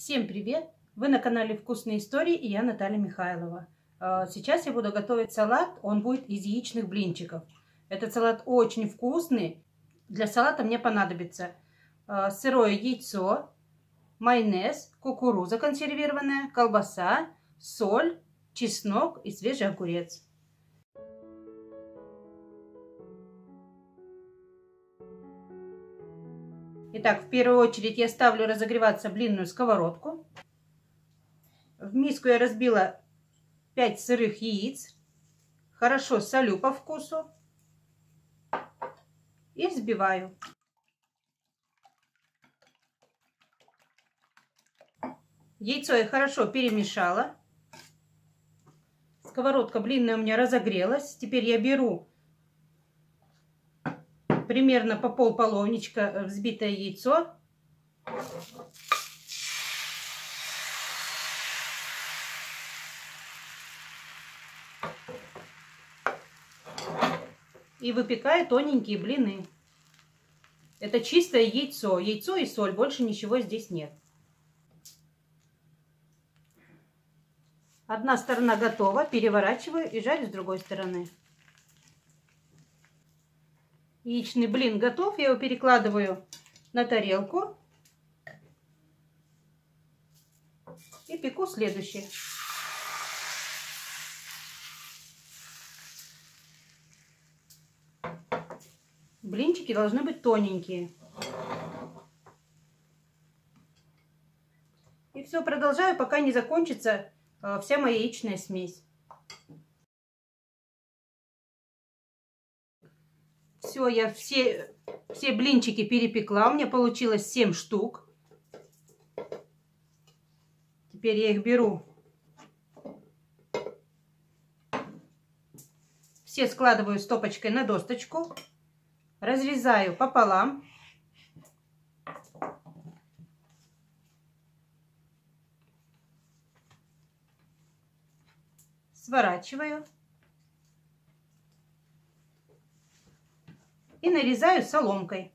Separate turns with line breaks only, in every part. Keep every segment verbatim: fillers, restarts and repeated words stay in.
Всем привет! Вы на канале Вкусные истории и я Наталья Михайлова. Сейчас я буду готовить салат, он будет из яичных блинчиков. Этот салат очень вкусный. Для салата мне понадобится сырое яйцо, майонез, кукуруза консервированная, колбаса, соль, чеснок и свежий огурец. Итак, в первую очередь я ставлю разогреваться блинную сковородку. В миску я разбила пять сырых яиц. Хорошо солю по вкусу. И взбиваю. Яйцо я хорошо перемешала. Сковородка блинная у меня разогрелась. Теперь я беру примерно по пол половничка взбитое яйцо. И выпекаю тоненькие блины. Это чистое яйцо. Яйцо и соль. Больше ничего здесь нет. Одна сторона готова. Переворачиваю и жарю с другой стороны. Яичный блин готов. Я его перекладываю на тарелку. И пеку следующий. Блинчики должны быть тоненькие. И все, продолжаю, пока не закончится вся моя яичная смесь. Все, я все, все блинчики перепекла. У меня получилось семь штук. Теперь я их беру. Все складываю стопочкой на досточку. Разрезаю пополам. Сворачиваю. И нарезаю соломкой.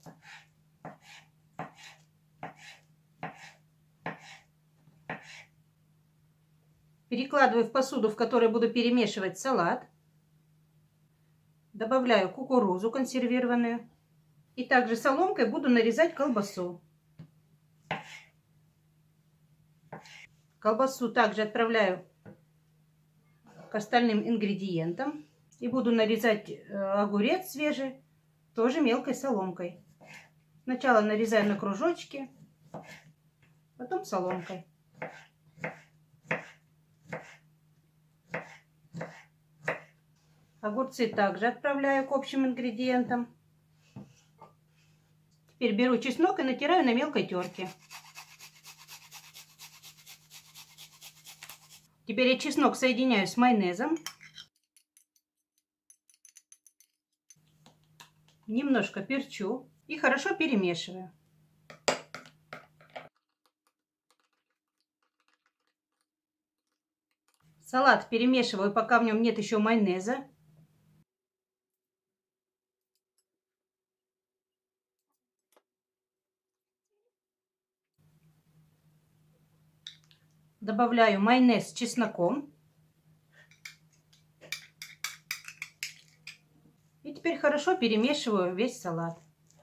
Перекладываю в посуду, в которой буду перемешивать салат. Добавляю кукурузу консервированную. И также соломкой буду нарезать колбасу. Колбасу также отправляю к остальным ингредиентам. И буду нарезать огурец свежий, тоже мелкой соломкой. Сначала нарезаю на кружочки, потом соломкой. Огурцы также отправляю к общим ингредиентам. Теперь беру чеснок и натираю на мелкой терке. Теперь я чеснок соединяю с майонезом. Немножко перчу и хорошо перемешиваю. Салат перемешиваю, пока в нем нет еще майонеза. Добавляю майонез с чесноком. И теперь хорошо перемешиваю весь салат.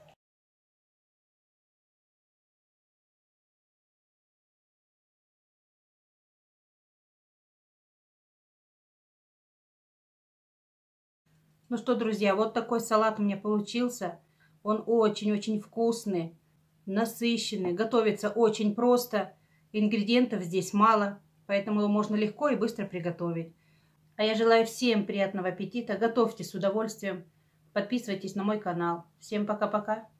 Ну что, друзья, вот такой салат у меня получился. Он очень-очень вкусный, насыщенный, готовится очень просто. Ингредиентов здесь мало, поэтому его можно легко и быстро приготовить. А я желаю всем приятного аппетита. Готовьте с удовольствием. Подписывайтесь на мой канал. Всем пока-пока.